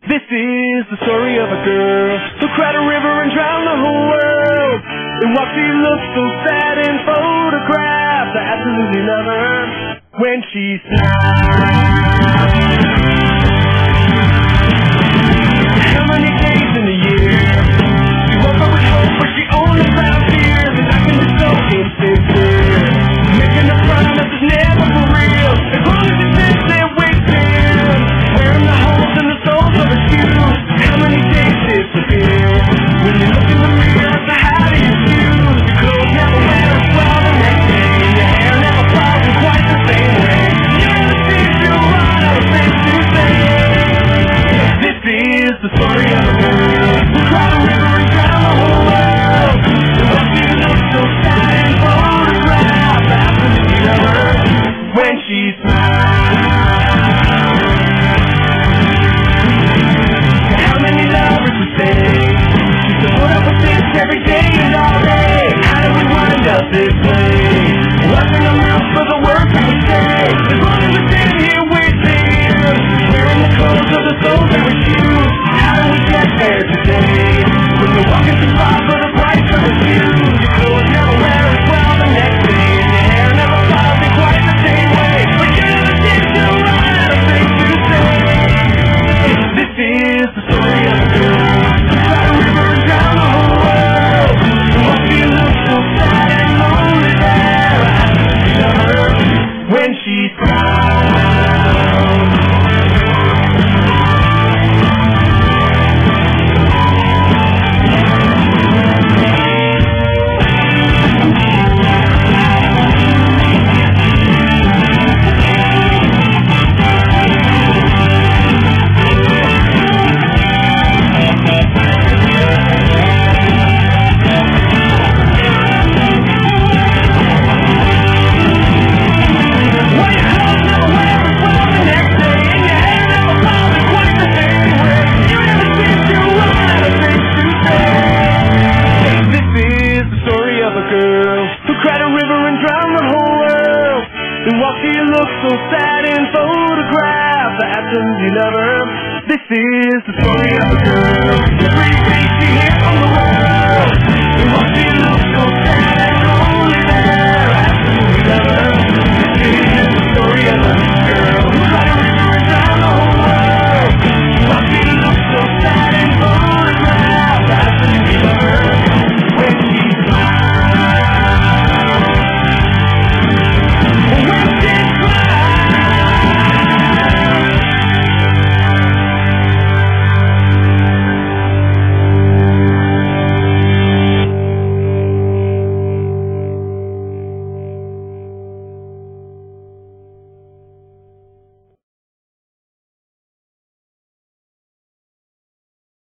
This is the story of a girl who cried a river and drowned the whole world. And while she looked so sad in photographs, I absolutely love her when she smiles. How many days in the year she woke up with hope, but she only found tears, and I can just so insecure, making a promise is never for real. As long as it sits there waiting, wearing the holes in the soles of her shoes. How many days disappear when you look in the mirror? So how do you choose? Your clothes never wear as well the next day, and your hair never falls in quite the same way. You never seem to run out of things to say. This is the story of a girl who cried a river and drowned the whole world. And while she looked so sad in photographs, I absolutely love her when she smiles. How many lovers would say used to put up with this every day and all day? How do we wind up this way? Watching our mouths for the words we would say. As long as we're sitting here waiting, wearing the clothes of the soles that we choose. How do we get there today? When we're walking too far for the price of a shoes. Your clothes never wear as well the next day, and your hair never falls in quite the same way. But you never seem to run out of things to say. This is the story of a girl who cried a river and drowned the whole world. And while she looked so sad and lonely there, I absolutely love her when she smiles. So sad in photographs, I absolutely love her. This is the story of a girl.